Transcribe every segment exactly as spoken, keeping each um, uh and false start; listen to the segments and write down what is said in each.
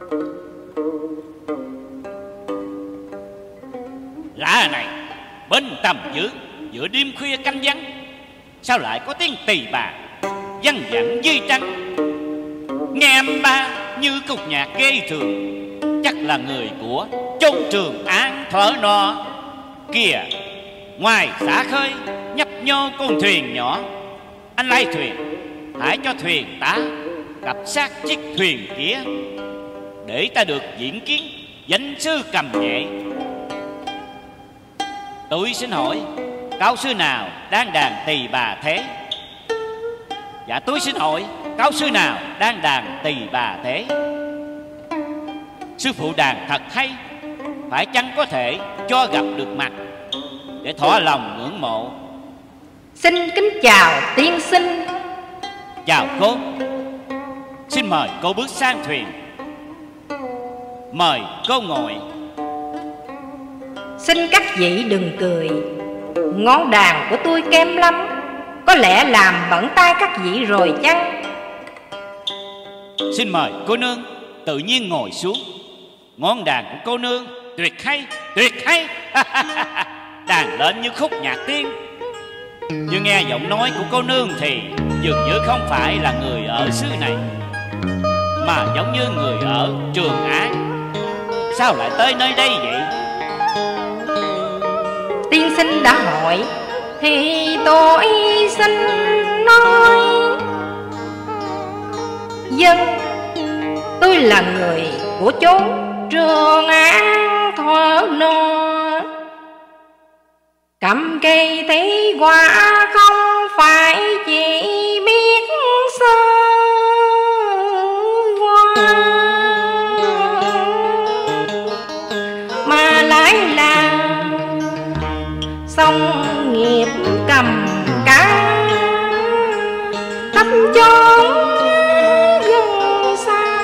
Lạ này, bên tầm giữ giữa đêm khuya canh vắng, sao lại có tiếng tỳ bà văng vẳng dây trắng? Nghe âm ba như cục nhạc ghê thường, chắc là người của chốn Trường An thở nọ. Kìa, ngoài xả khơi nhấp nhô con thuyền nhỏ. Anh lái thuyền, hãy cho thuyền ta cập sát chiếc thuyền kia, để ta được diễn kiến danh sư cầm nhẹ. Tôi xin hỏi, cao sư nào đang đàn tỳ bà thế? Dạ tôi xin hỏi, cao sư nào đang đàn tỳ bà thế? Sư phụ đàn thật hay, phải chăng có thể cho gặp được mặt, để thỏa lòng ngưỡng mộ? Xin kính chào tiên sinh. Chào cô. Xin mời cô bước sang thuyền. Mời cô ngồi. Xin các vị đừng cười, ngón đàn của tôi kém lắm, có lẽ làm bẩn tay các vị rồi chăng? Xin mời cô nương tự nhiên ngồi xuống. Ngón đàn của cô nương tuyệt hay, tuyệt hay. Đàn lên như khúc nhạc tiên. Nhưng nghe giọng nói của cô nương thì dường như không phải là người ở xứ này, mà giống như người ở Trường An. Sao lại tới nơi đây vậy? Tiên sinh đã hỏi thì tôi xin nói. Dân, tôi là người của chốn Trường An thuở nọ. Cầm cây thấy quả không phải chỉ biết sơ qua, mà lại là song nghiệp cầm cá khắp chốn gần xa.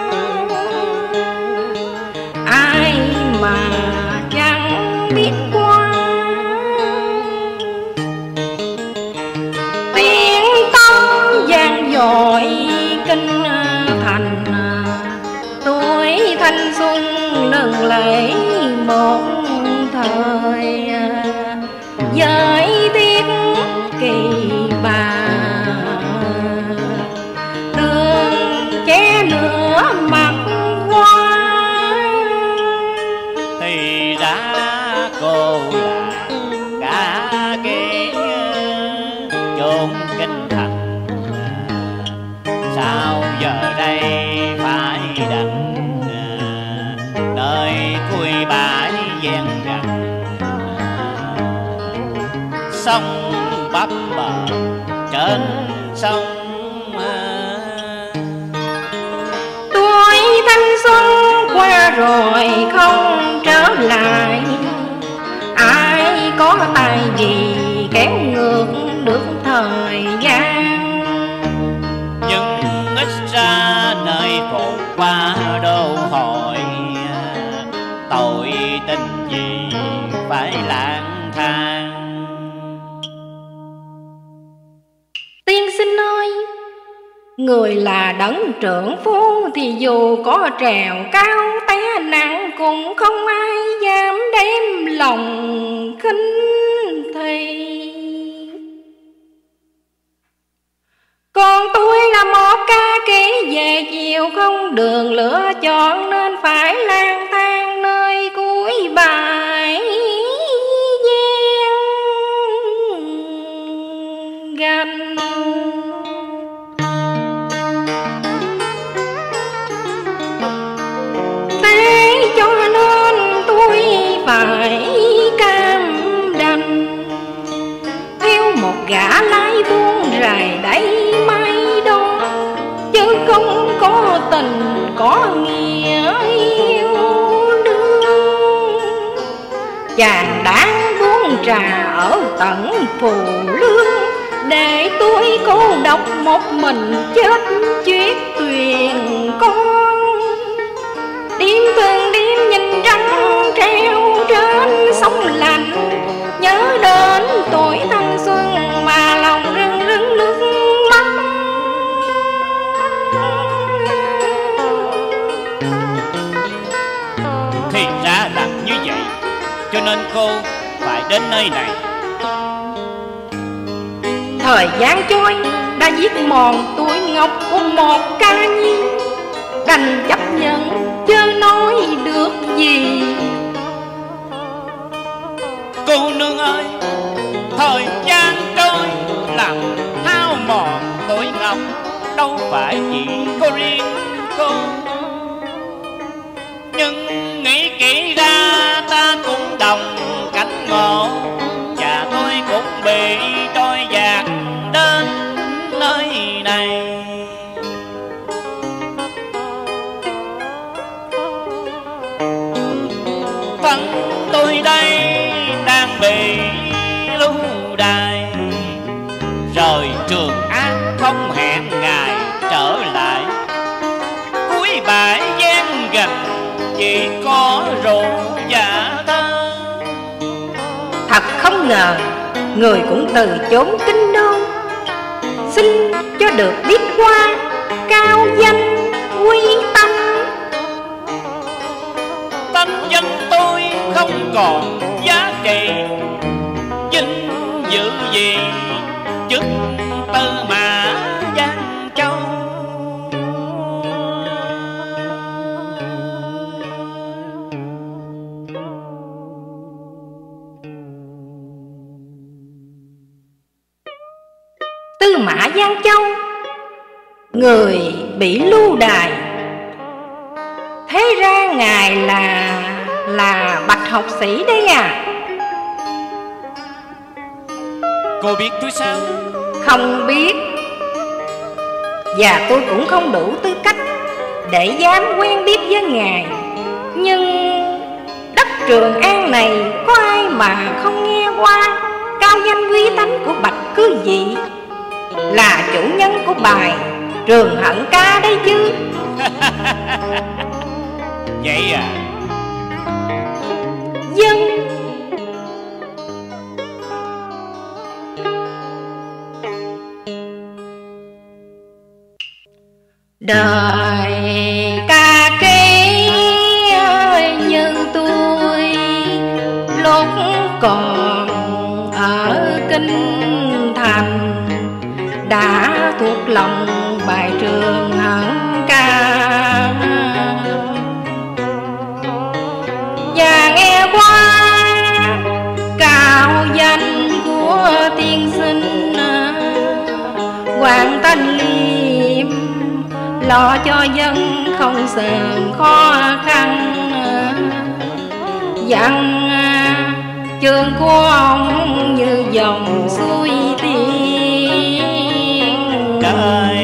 Ai mà chẳng biết qua tiếng tâm vang dội kinh thành. Tuổi thanh xuân nâng lấy một thời, với tiếc kỳ bà đường che nửa mặt hoa. Thì đã cô là cả cái chốn kinh thành, sao giờ đây phải đặng nơi cuối bãi ven rặng. Sông bắp bờ trên sông, tuổi thanh xuân qua rồi không trở lại. Ai có tài gì kéo ngược được thời gian, nhưng ít ra nơi phụ qua đô hội. Tội tình gì phải lang thang? Tiên sinh ơi, người là đấng trưởng phu thì dù có trèo cao té nặng cũng không ai dám đem lòng khinh thị. Còn tôi là một ca kỹ về chiều không đường lựa chọn, nên phải lang thang nơi cuối bãi gian gành. Thế cho nên tôi phải cam đành theo một gã lái buôn rài đáy mây đó, chứ không có tình có nghĩa yêu đương. Chàng đáng buôn trà ở tận Phù Lương, để tôi cô độc một mình chết chuyết tuyền con. Đêm thường đêm nhìn trăng treo trên sông lạnh, nhớ đến tuổi thanh xuân mà lòng rưng rưng nước mắt. nên cô phải đến nơi này. Thời gian trôi đã giết mòn tuổi ngọc của một ca nhi, đành chấp nhận chớ nói được gì. Cô nương ơi, thời gian trôi làm hao mòn tuổi ngọc, đâu phải chỉ có riêng cô. Nhưng nghĩ kỹ ra ta cũng đồng cảnh ngộ, và tôi cũng bị trôi dạt đến nơi này. Thân tôi đây đang bị lưu đày, rời Trường An không hẹn ngày trở lại. Cuối bãi gian gành chỉ có rượu và thơ. Thật không ngờ người cũng từ chốn kinh đô, xin cho được biết qua cao danh quý tâm. Danh danh tôi không còn giá trị, vinh dự gì chức Tư Mã Giang Châu. Tư Mã Giang Châu, người bị lưu đày, thế ra ngài là là bạch học sĩ đấy à? Cô biết tôi sao? Không biết, và tôi cũng không đủ tư cách để dám quen biết với ngài. Nhưng đất Trường An này có ai mà không nghe qua cao danh quý tánh của bạch cư dị, là chủ nhân của bài Trường Hận Ca đấy chứ. Vậy à? Dân đời ca ký như tôi lúc còn ở kinh thành, đã thuộc lòng bài Trường Hận Ca, và nghe qua cao danh của tiên sinh Hoàng Thanh Liêm, lo cho dân không sờn khó khăn. Dặn chương của ông như dòng suối tiên. Đời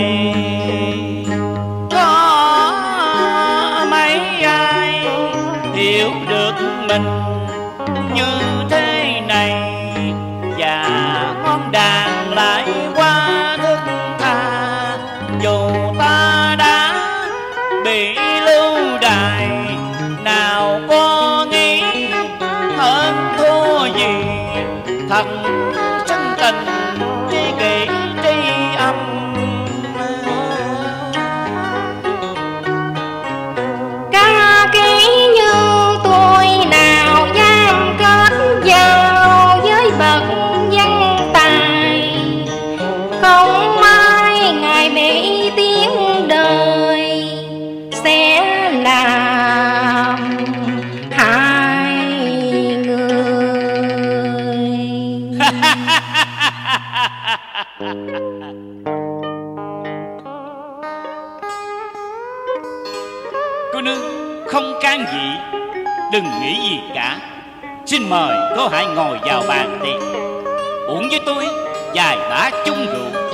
có mấy ai hiểu được mình như thế này, và ngón đàn lại qua thức tha. Dù ta đã bị lưu đày, nào có nghĩ hơn thua gì. Thật chân tình tri kỷ tri âm, ca kỹ như tôi nào dám kết giao với bậc văn tài. Không ai ngài bị tiếng đời sẽ làm hai người. Cô nương không can gì, đừng nghĩ gì cả. Xin mời cô hãy ngồi vào bàn tiệc, uống với tôi vài bát chung rượu.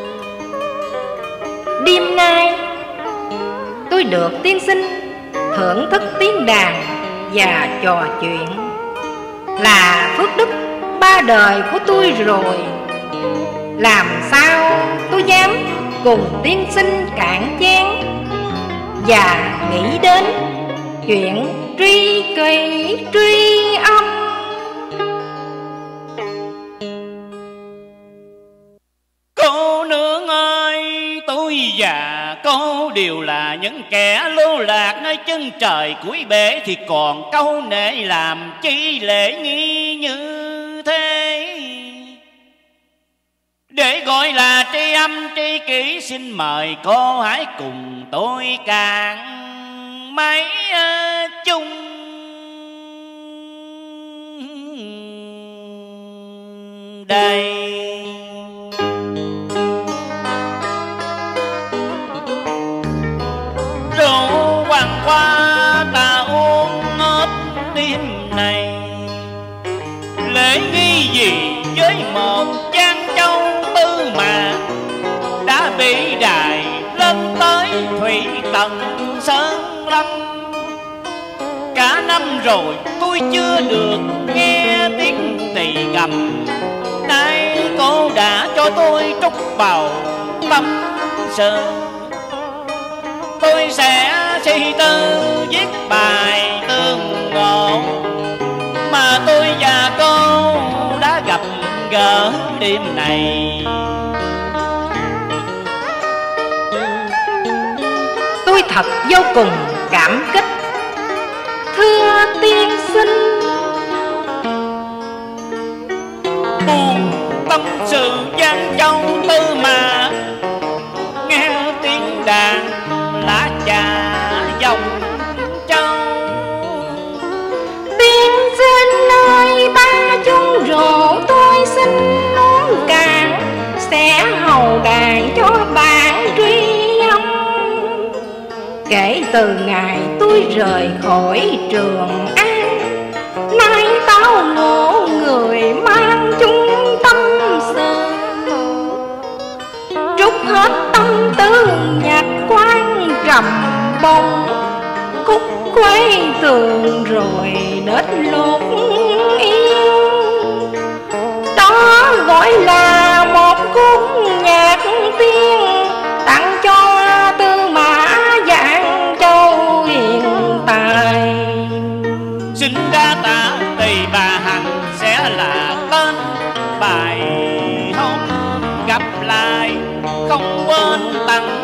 Đêm nay tôi được tiên sinh thưởng thức tiếng đàn và trò chuyện, là phước đức ba đời của tôi rồi. Làm sao tôi dám cùng tiên sinh cạn chén và nghĩ đến chuyện tri kỷ tri âm. Cô nương ơi, tôi già cô đều là những kẻ lưu lạc nơi chân trời cuối bể, thì còn câu nệ làm chi lễ nghi như thế. Để gọi là tri âm tri kỷ, xin mời cô hãy cùng tôi cạn mấy chung đây. Rượu hoàng hoa ta uống hết đêm này, lễ nghi gì với một Giang Châu Tư Mã đã bị đài lên tới Thủy Tận Sơn Lâm. Cả năm rồi tôi chưa được nghe tiếng tỳ gầm, nay cô đã cho tôi trút bầu tâm sự. Tôi sẽ suy tư viết bài tương ngộ mà tôi và cô đã gặp gỡ đêm này. Tôi thật vô cùng cảm kích, thưa tiên sinh. Buồn tâm sự Giang Châu Tư Mã, nghe tiếng đàn lá trà dòng châu. Tiên sinh ơi, ba chung rượu tôi xin uống cạn, sẽ hầu đàn cho bạn truy âm. Kể từ ngày tôi rời khỏi Trường An, nay tao ngộ người mang chung tâm sự, trút hết tâm tư nhạc quan trầm bông, khúc quay tường rồi đến lúc yêu. Đó gọi là một khúc nhạc tiên, tặng cho Tư Mã Giang Châu hiện tại. Xin đa tạ Tỳ Bà Hạnh sẽ là tên bài hôm gặp lại, không quên tặng